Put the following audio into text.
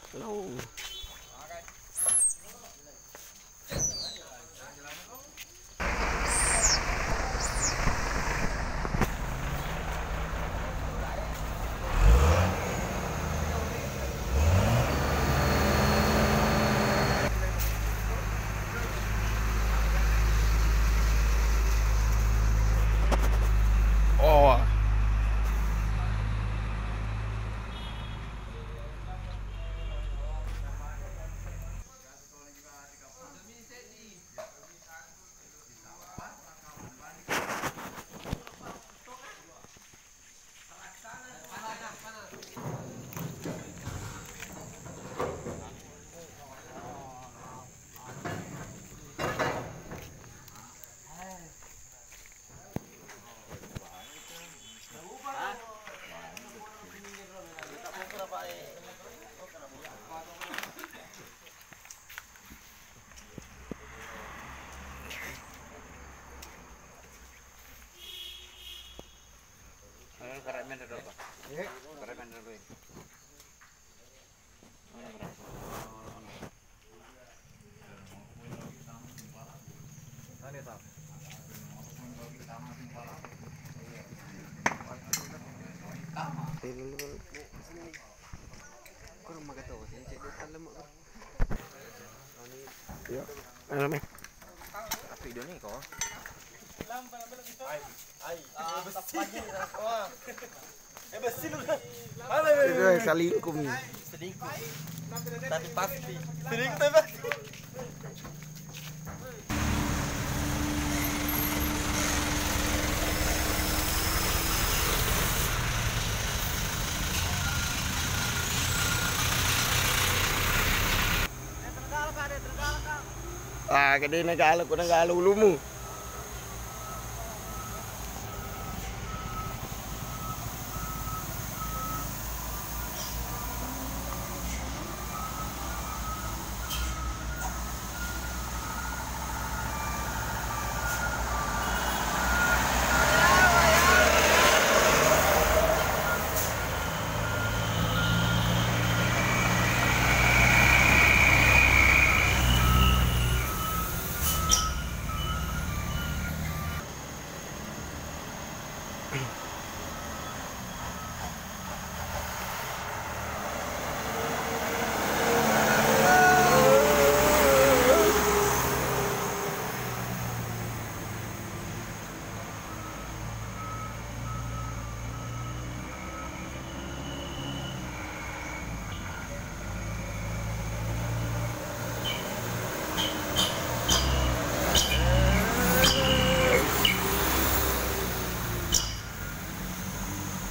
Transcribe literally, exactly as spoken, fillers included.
Lâu. Oh. Karemen dulu, Pak. Eh, karemen dulu. Ani tak. Tidur sini. Kurang makan tahu, saya cek dia dalam mak. Ani. Ya. Ano me? Video ni ko. Lam pala pala dito. Ay. Ay. Ah, tapagin na ko. Eh besi lu. Ay, ay, selingkuh ni. Selingkuh. Tapi pasti. Selingkuh tapi pasti. Ah, kadang nagalo ko nagalo ulo mo. Mm-hmm.